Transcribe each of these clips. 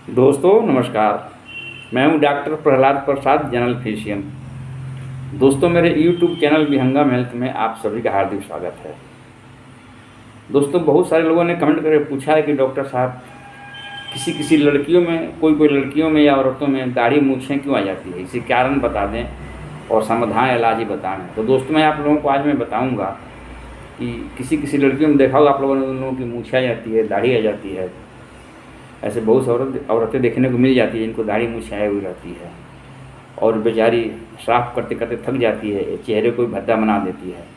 दोस्तों नमस्कार। मैं हूं doctor Prahlad Prasad, general physician. दोस्तों मेरे YouTube चैनल विहंगम हेल्थ में आप सभी का हार्दिक स्वागत है। दोस्तों बहुत सारे लोगों ने कमेंट करके पूछा है कि डॉक्टर साहब किसी किसी लड़कियों में कोई लड़कियों में या औरतों में दाढ़ी मूंछें क्यों आ जाती है, इसी कारण बता दें और समाधान इलाज ही बताएं। तो दोस्तों मैं आप लोगों को आज मैं बताऊँगा कि किसी किसी लड़कियों में देखा होगा आप लोगों ने, उन लोगों की मूंछें आ जाती है, दाढ़ी आ जाती है। ऐसे बहुत सी औरतें देखने को मिल जाती है जिनको दाढ़ी मूंछ आए हुई रहती है और बेचारी साफ करते करते थक जाती है, चेहरे को भी भद्दा बना देती है।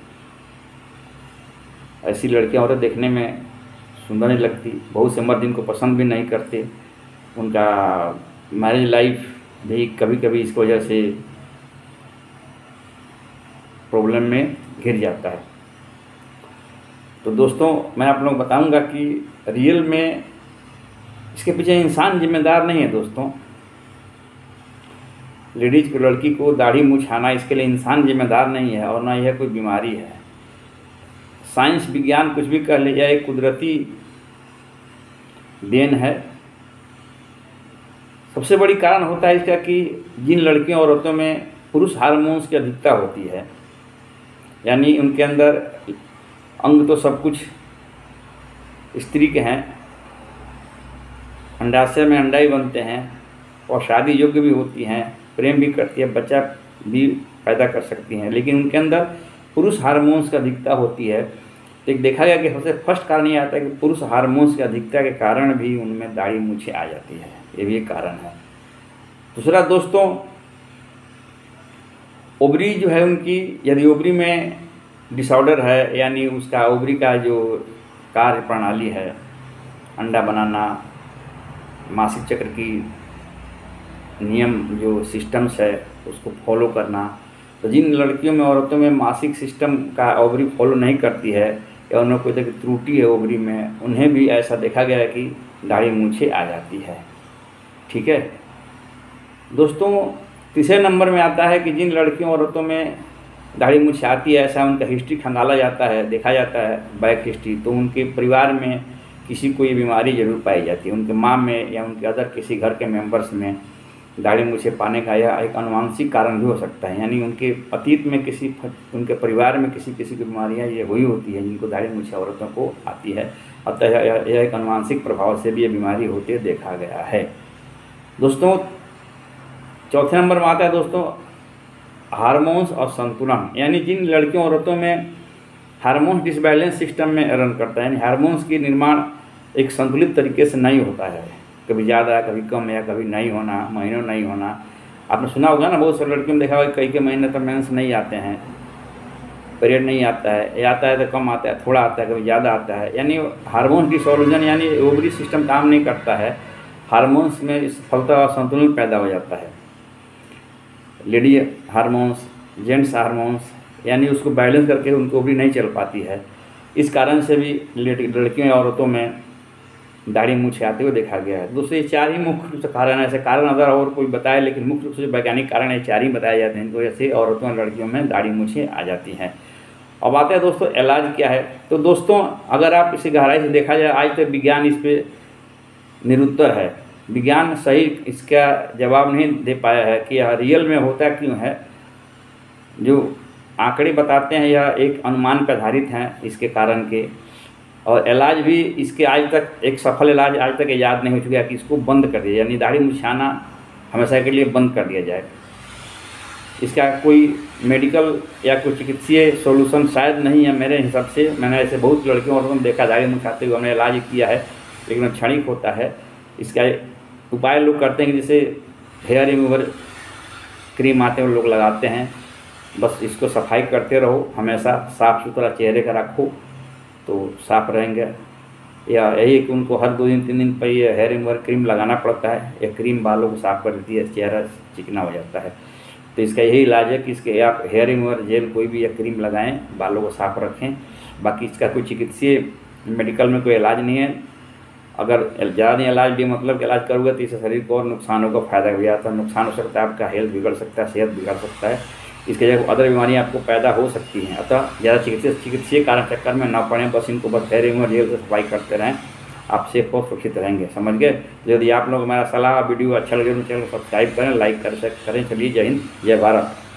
ऐसी लड़कियां औरतें देखने में सुंदर नहीं लगती, बहुत से मर्द इनको पसंद भी नहीं करते। उनका मैरिज लाइफ भी कभी कभी इस वजह से प्रॉब्लम में घिर जाता है। तो दोस्तों मैं आप लोगों को बताऊंगा कि रियल में इसके पीछे इंसान जिम्मेदार नहीं है। दोस्तों लेडीज को, लड़की को दाढ़ी मूंछ आना, इसके लिए इंसान जिम्मेदार नहीं है और ना यह कोई बीमारी है। साइंस विज्ञान कुछ भी कह लिया, एक कुदरती देन है। सबसे बड़ी कारण होता है इसका कि जिन लड़कियों और औरतों में पुरुष हार्मोन्स की अधिकता होती है, यानी उनके अंदर अंग तो सब कुछ स्त्री के हैं, अंडाशय में अंडा ही बनते हैं और शादी योग्य भी होती हैं, प्रेम भी करती है, बच्चा भी पैदा कर सकती हैं, लेकिन उनके अंदर पुरुष हार्मोन्स की अधिकता होती है। तो एक देखा गया कि सबसे फर्स्ट कारण ये आता है कि पुरुष हार्मोन्स की अधिकता के कारण भी उनमें दाढ़ी मूंछें आ जाती है, ये भी एक कारण है। दूसरा दोस्तों, ओवरी जो है उनकी, यदि ओवरी में डिसऑर्डर है, यानी उसका ओवरी का जो कार्य प्रणाली है, अंडा बनाना, मासिक चक्र की नियम जो सिस्टम्स है उसको फॉलो करना, तो जिन लड़कियों में औरतों में मासिक सिस्टम का ओवरी फॉलो नहीं करती है या उन्हें कोई तरह की त्रुटि है ओवरी में, उन्हें भी ऐसा देखा गया है कि दाढ़ी मूंछें आ जाती है। ठीक है दोस्तों, तीसरे नंबर में आता है कि जिन लड़कियों औरतों में दाढ़ी मूंछें आती है, ऐसा उनका हिस्ट्री खंगाला जाता है, देखा जाता है बैक हिस्ट्री, तो उनके परिवार में किसी को ये बीमारी जरूर पाई जाती है। उनके माँ में या उनके अदर किसी घर के मेंबर्स में दाढ़ी मूंछें पाने का यह एक अनुवांशिक कारण भी हो सकता है, यानी उनके अतीत में उनके परिवार में किसी की बीमारियां ये हुई होती है जिनको दाढ़ी मूंछें औरतों को आती है। अतः यह एक अनुवांशिक प्रभाव से भी ये बीमारी होते देखा गया है। दोस्तों चौथे नंबर में आता है दोस्तों हार्मोन्स और संतुलन, यानी जिन लड़कियों औरतों में हार्मोन्स डिसबैलेंस सिस्टम में रन करता है, यानी हार्मोन्स की निर्माण एक संतुलित तरीके से नहीं होता है, कभी ज़्यादा कभी कम या कभी नहीं होना, महीनों नहीं होना। आपने सुना होगा ना, बहुत सारे लड़कियों में देखा होगा कई महीने तक मेंस नहीं आते हैं, पीरियड नहीं आता है, या आता है तो कम आता है, थोड़ा आता है, कभी ज़्यादा आता है, यानी हार्मोन्स डिसऑर्गन, यानी ओवरी सिस्टम काम नहीं करता है, हार्मोन्स में फलता संतुलन पैदा हो जाता है। लेडी हार्मोन्स, जेंट्स हार्मोन्स, यानी उसको बैलेंस करके उनको ओवरी नहीं चल पाती है। इस कारण से भी लड़कियों या औरतों में दाढ़ी मूंछें आते हुए देखा गया है। दोस्तों ये चार ही मुख्य रूप से कारण है, ऐसे कारण अगर और कोई बताए, लेकिन मुख्य रूप से वैज्ञानिक कारण ये चार ही बताए जाते हैं, इनको वजह से औरतों और लड़कियों में दाढ़ी मूंछें आ जाती हैं। अब आते हैं दोस्तों इलाज क्या है। तो दोस्तों अगर आप इसे गहराई से देखा जाए, आज तक विज्ञान इस पर निरुत्तर है, विज्ञान सही इसका जवाब नहीं दे पाया है कि यह रियल में होता क्यों है। जो आंकड़े बताते हैं यह एक अनुमान पर आधारित हैं इसके कारण के, और इलाज भी इसके आज तक एक सफल इलाज आज तक ईजाद नहीं हो चुका कि इसको बंद कर दिया, यानी दाढ़ी मूंछ आना हमेशा के लिए बंद कर दिया जाए। इसका कोई मेडिकल या कोई चिकित्सीय सॉल्यूशन शायद नहीं है मेरे हिसाब से। मैंने ऐसे बहुत लड़कियों और देखा दाढ़ी मूंछ आते हुए, हमने इलाज किया है, लेकिन क्षणिक होता है। इसका उपाय लोग करते हैं कि जैसे हेयर रिमूवर क्रीम आते हैं, लोग लगाते हैं, बस इसको सफाई करते रहो, हमेशा साफ़ सुथरा चेहरे का रखो तो साफ रहेंगे। या यही कि उनको हर 2 दिन 3 दिन पर ये हेयर रिमूवर क्रीम लगाना पड़ता है, यह क्रीम बालों को साफ़ कर देती है, चेहरा चिकना हो जाता है। तो इसका यही इलाज है कि इसके आप हेयर रिमूवर जेल कोई भी या क्रीम लगाएं, बालों को साफ रखें। बाकी इसका कोई चिकित्सीय मेडिकल में कोई इलाज नहीं है। अगर ज़्यादा इलाज भी मतलब कि इलाज करोगे तो इससे शरीर को और नुकसानों का फायदा भी आता है, नुकसान हो सकता है, आपका हेल्थ बिगड़ सकता है, सेहत बिगड़ सकता है, इसके जगह अदर बीमारियां आपको पैदा हो सकती हैं। अतः ज़्यादा चिकित्सीय कारण चक्कर में ना पड़ें, बस इनको बस हेयर रिमूवर जेल से सफाई करते रहें आप सेफ और सुरक्षित रहेंगे। समझ गए? तो यदि आप लोग हमारा सलाह वीडियो अच्छा लगे तो चैनल को सब्सक्राइब करें, लाइक करें। चलिए, जय हिंद, जय भारत।